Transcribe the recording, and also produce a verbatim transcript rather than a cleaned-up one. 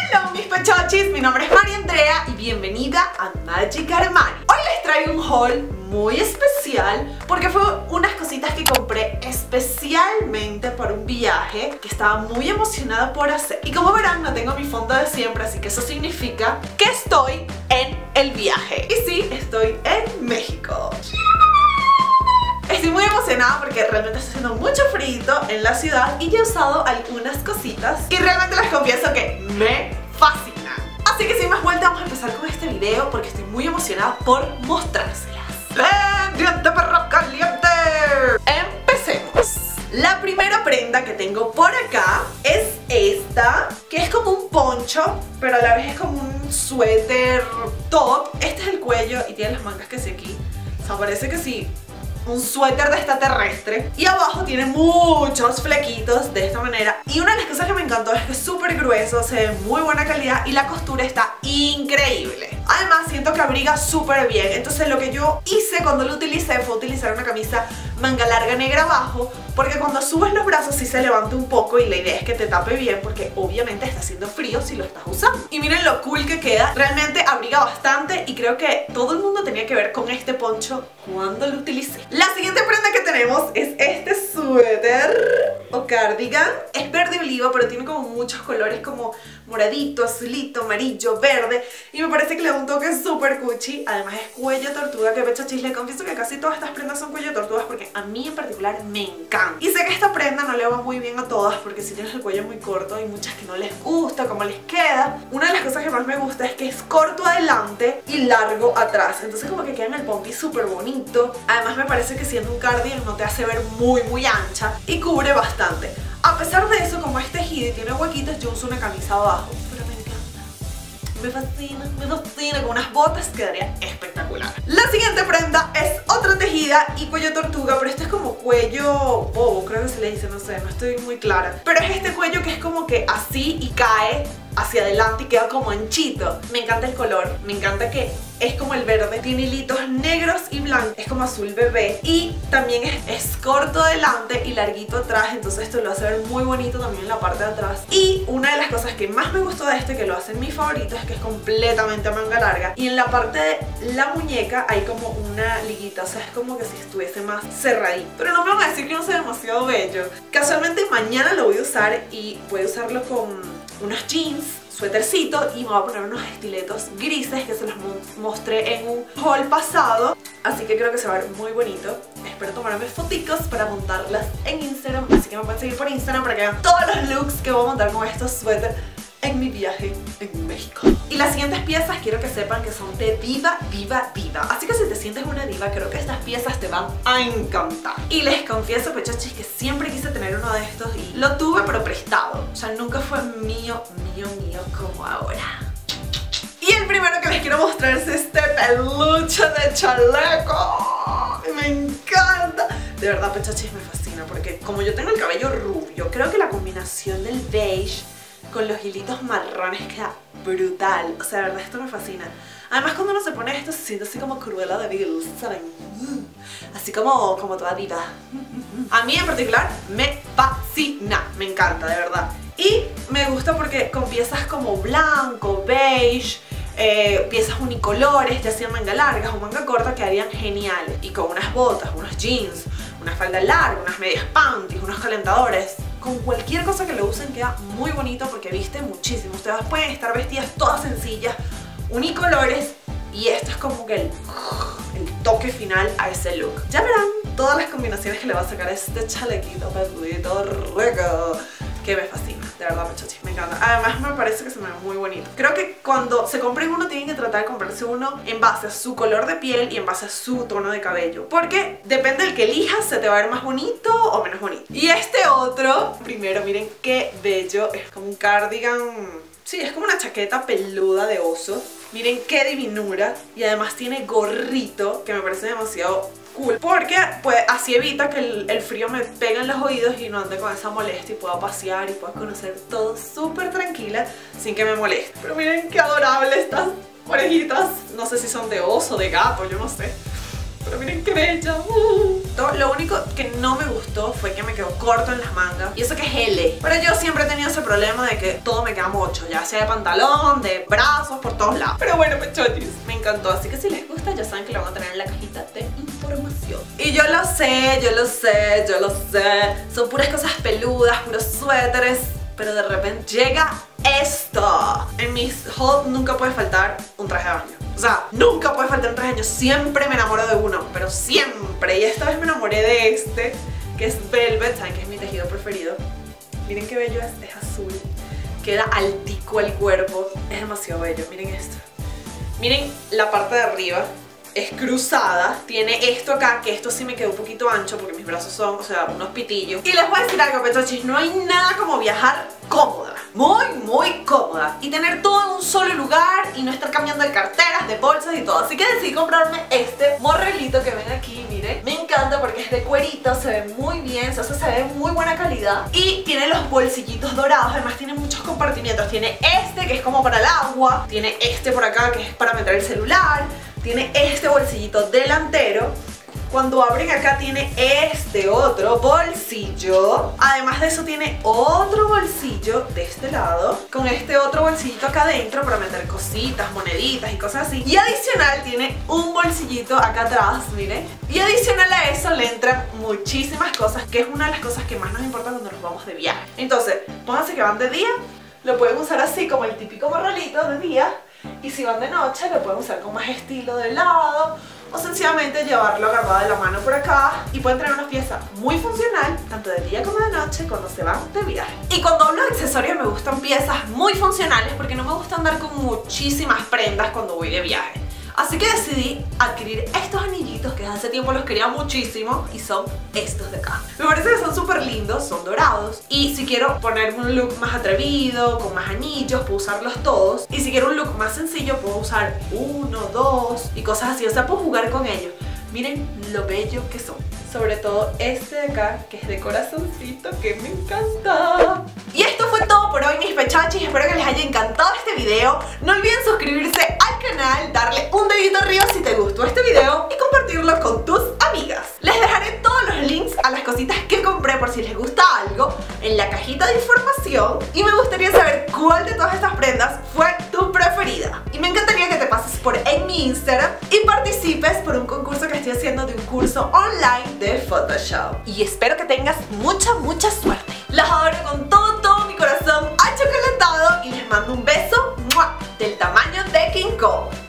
Hello mis pechochis, mi nombre es María Andrea y bienvenida a Magic Armani. Hoy les traigo un haul muy especial porque fue unas cositas que compré especialmente para un viaje que estaba muy emocionada por hacer. Y como verán, no tengo mi fondo de siempre, así que eso significa que estoy en el viaje. Y sí, estoy en México. Estoy muy emocionada porque realmente está haciendo mucho frío en la ciudad y ya he usado algunas cositas y realmente les confieso que me fascinan. Así que sin más vuelta vamos a empezar con este video porque estoy muy emocionada por mostrárselas. ¡Caliente, perro, caliente! Empecemos. La primera prenda que tengo por acá es esta, que es como un poncho, pero a la vez es como un suéter top. Este es el cuello y tiene las mangas que sí aquí. O sea, parece que sí, un suéter de extraterrestre. Y abajo tiene muchos flequitos de esta manera. Y una de las cosas que me encantó es que es súper grueso, se ve muy buena calidad y la costura está increíble. Además siento que abriga súper bien. Entonces lo que yo hice cuando lo utilicé fue utilizar una camisa manga larga negra abajo, porque cuando subes los brazos sí se levanta un poco y la idea es que te tape bien porque obviamente está haciendo frío si lo estás usando. Y miren lo cool que queda, realmente abriga bastante y creo que todo el mundo tenía que ver con este poncho cuando lo utilicé. La siguiente prenda que tenemos es este suéter o cardigan. Es verde oliva pero tiene como muchos colores como moradito, azulito, amarillo, verde y me parece que le da un toque súper cuchi. Además es cuello tortuga, que pecho chis. Le confieso que casi todas estas prendas son cuello tortugas porque a mí en particular me encanta. Y sé que esta prenda no le va muy bien a todas porque si tienes el cuello muy corto hay muchas que no les gusta cómo les queda. Una de las cosas que más me gusta es que es corto adelante y largo atrás, entonces como que queda en el pompi súper bonito. Además me parece que siendo un cardigan no te hace ver muy muy ancha y cubre bastante. A pesar de eso, como es tejido y tiene huequitos, yo uso una camisa abajo, pero me encanta, me fascina, me fascina. Con unas botas quedaría espectacular. La siguiente prenda es otra tejida y cuello tortuga, pero este es como cuello bobo, creo que se le dice, no sé, no estoy muy clara. Pero es este cuello que es como que así y cae hacia adelante y queda como anchito. Me encanta el color, me encanta que es como el verde, tiene hilitos negros y blancos, es como azul bebé y también es, es corto adelante y larguito atrás, entonces esto lo hace ver muy bonito también en la parte de atrás. Y una de las cosas que más me gustó de este, que lo hace mi favorito, es que es completamente manga larga y en la parte de la muñeca hay como una liguita, o sea, es como que si estuviese más cerradito. Pero no me van a decir que no sea demasiado bello. Casualmente mañana lo voy a usar y voy a usarlo con unos jeans, suétercito y me voy a poner unos estiletos grises que se los mostré en un haul pasado, así que creo que se va a ver muy bonito. Espero tomarme foticos para montarlas en Instagram, así que me pueden seguir por Instagram para que vean todos los looks que voy a montar con estos suéteres en mi viaje en México. Y las siguientes piezas quiero que sepan que son de diva, diva, diva. Así que si te sientes una diva, creo que estas piezas te van a encantar. Y les confieso, pechochis, que siempre quise tener uno de estos y lo tuve pero prestado. O sea, nunca fue mío, mío, mío como ahora. Y el primero que les quiero mostrar es este peluche de chaleco. Me encanta. De verdad, pechochis, me fascina porque como yo tengo el cabello rubio, creo que la combinación del beige con los hilitos marrones queda brutal. O sea, de verdad esto me fascina. Además cuando uno se pone esto se siente así como Cruella de Vil, ¿saben? Así como, como toda diva. A mí en particular me fascina, me encanta, de verdad. Y me gusta porque con piezas como blanco, beige, eh, piezas unicolores, ya sean manga largas o manga corta, quedarían geniales. Y con unas botas, unos jeans, una falda larga, unas medias panties, unos calentadores, con cualquier cosa que lo usen queda muy bonito porque viste muchísimo. Ustedes pueden estar vestidas todas sencillas, unicolores, y esto es como que el, el toque final a ese look. Ya verán todas las combinaciones que le va a sacar este chalequito peludito rico, que me fascina, de verdad, pechochis, me encanta. Además me parece que se me ve muy bonito. Creo que cuando se compren uno tienen que tratar de comprarse uno en base a su color de piel y en base a su tono de cabello, porque depende del que elijas se te va a ver más bonito o menos bonito. Y este otro, primero miren qué bello, es como un cardigan, sí, es como una chaqueta peluda de oso. Miren qué divinura y además tiene gorrito que me parece demasiado cool porque pues así evita que el, el frío me pegue en los oídos y no ande con esa molestia y pueda pasear y pueda conocer todo súper tranquila sin que me moleste. Pero miren qué adorables estas orejitas, no sé si son de oso, de gato, yo no sé. Pero miren qué bella. Uh. Lo único que no me gustó fue que me quedó corto en las mangas. Y eso que es L. Pero yo siempre he tenido ese problema de que todo me queda mocho. Ya sea de pantalón, de brazos, por todos lados. Pero bueno, pechotis, me encantó. Así que si les gusta, ya saben que lo van a tener en la cajita de información. Y yo lo sé, yo lo sé, yo lo sé. Son puras cosas peludas, puros suéteres. Pero de repente llega esto. En mis haul nunca puede faltar un traje de baño. O sea, nunca puede faltar un traje de baño. Siempre me enamoro de uno, pero siempre. Y esta vez me enamoré de este, que es velvet. Saben que es mi tejido preferido. Miren qué bello es, es azul. Queda altico el cuerpo. Es demasiado bello, miren esto. Miren la parte de arriba. Es cruzada, tiene esto acá, que esto sí me quedó un poquito ancho porque mis brazos son, o sea, unos pitillos. Y les voy a decir algo, pechochis, no hay nada como viajar cómoda. Muy, muy cómoda. Y tener todo en un solo lugar y no estar cambiando de carteras, de bolsas y todo. Así que decidí comprarme este morrelito que ven aquí, miren. Me encanta porque es de cuerito, se ve muy bien, o sea, se ve de muy buena calidad. Y tiene los bolsillitos dorados, además tiene muchos compartimientos. Tiene este que es como para el agua, tiene este por acá que es para meter el celular. Tiene este bolsillito delantero. Cuando abren acá tiene este otro bolsillo. Además de eso tiene otro bolsillo de este lado, con este otro bolsillito acá adentro para meter cositas, moneditas y cosas así. Y adicional tiene un bolsillito acá atrás, miren. Y adicional a eso le entran muchísimas cosas, que es una de las cosas que más nos importa cuando nos vamos de viaje. Entonces, pónganse que van de día, lo pueden usar así como el típico morralito de día. Y si van de noche lo pueden usar con más estilo de lado, o sencillamente llevarlo agarrado de la mano por acá. Y pueden tener una pieza muy funcional tanto de día como de noche cuando se van de viaje. Y cuando hablo de accesorios me gustan piezas muy funcionales porque no me gusta andar con muchísimas prendas cuando voy de viaje. Así que decidí adquirir estos anillitos que hace tiempo los quería muchísimo y son estos de acá. Me parece que son súper lindos, son dorados y si quiero ponerme un look más atrevido, con más anillos, puedo usarlos todos. Y si quiero un look más sencillo, puedo usar uno, dos y cosas así, o sea, puedo jugar con ellos. Miren lo bello que son. Sobre todo este de acá, que es de corazoncito, que me encanta. Y esto fue todo por hoy, mis pechachis. Espero que les haya encantado este video. No olviden suscribirse al canal, darle un dedito arriba si te gustó este video y compartirlo con tus amigas. Les dejaré todos los links a las cositas que compré por si les gusta algo en la cajita de información. Y me gustaría saber cuál de todas estas prendas fue tu preferida. Y me encantaría que te pases por en mi Instagram y participes por un concurso que estoy haciendo de un curso online de Photoshop. Y espero que tengas mucha, mucha suerte. Las adoro con todo, todo mi corazón achocolatado y les mando un beso ¡mua!, del tamaño de King Kong.